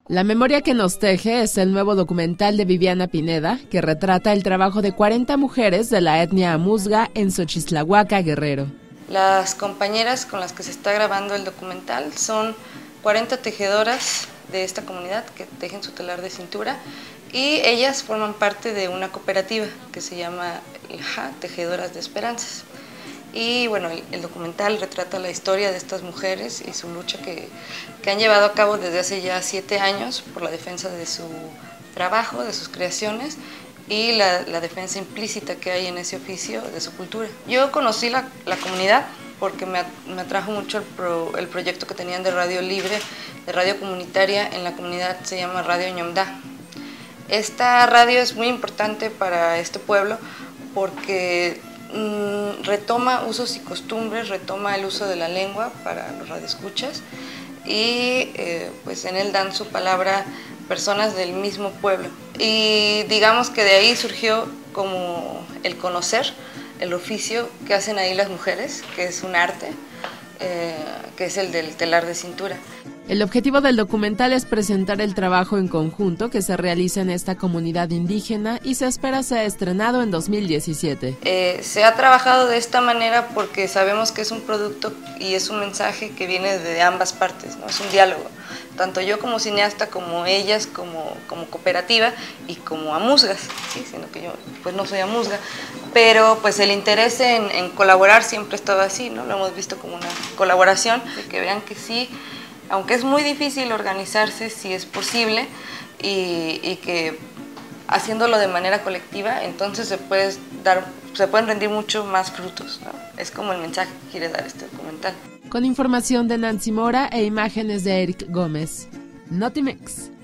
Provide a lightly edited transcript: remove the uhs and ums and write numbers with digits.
La memoria que nos teje es el nuevo documental de Viviana Pineda, que retrata el trabajo de 40 mujeres de la etnia amuzga en Xochixtlahuaca, Guerrero. Las compañeras con las que se está grabando el documental son 40 tejedoras de esta comunidad que tejen su telar de cintura, y ellas forman parte de una cooperativa que se llama Tejedoras de Esperanzas. Y bueno, el documental retrata la historia de estas mujeres y su lucha que han llevado a cabo desde hace ya 7 años por la defensa de su trabajo, de sus creaciones y la defensa implícita que hay en ese oficio de su cultura. Yo conocí la comunidad porque me atrajo mucho el proyecto que tenían de radio libre, de radio comunitaria en la comunidad, se llama Radio Ñomdá. Esta radio es muy importante para este pueblo porque retoma usos y costumbres, retoma el uso de la lengua para los radioescuchas y pues en él dan su palabra personas del mismo pueblo. Y digamos que de ahí surgió como el conocer el oficio que hacen ahí las mujeres, que es un arte, que es el del telar de cintura. El objetivo del documental es presentar el trabajo en conjunto que se realiza en esta comunidad indígena y se espera sea estrenado en 2017. Se ha trabajado de esta manera porque sabemos que es un producto y es un mensaje que viene de ambas partes, ¿no? Es un diálogo, tanto yo como cineasta, como ellas, como cooperativa y como amuzgas, ¿sí? Sino que yo pues no soy amuzga, pero pues el interés en colaborar siempre ha estado así, ¿no? Lo hemos visto como una colaboración, de que vean que sí, aunque es muy difícil organizarse, sí es posible y que haciéndolo de manera colectiva, entonces se pueden rendir mucho más frutos, ¿no? Es como el mensaje que quiere dar este documental. Con información de Nancy Mora e imágenes de Eric Gómez. Notimex.